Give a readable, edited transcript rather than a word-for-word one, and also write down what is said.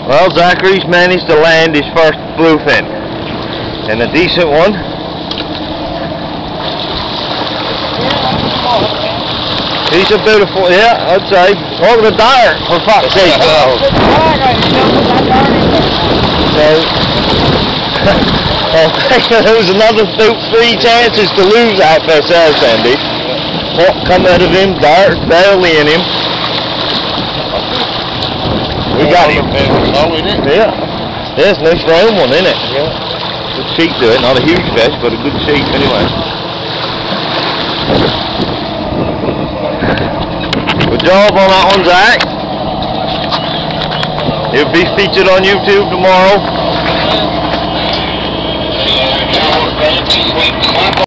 Well, Zachary's managed to land his first bluefin, and a decent one. He's a beautiful, yeah, I'd say. Oh, the dart, for fuck's sake. There was another 3 chances to lose that fish there, Sandy. What come out of him, dart, barely in him. We got him. Yeah. There's no strong one in it. Yeah. Good sheep to it, not a huge fish, but a good sheep anyway. Good job on that one, Zach. He'll be featured on YouTube tomorrow.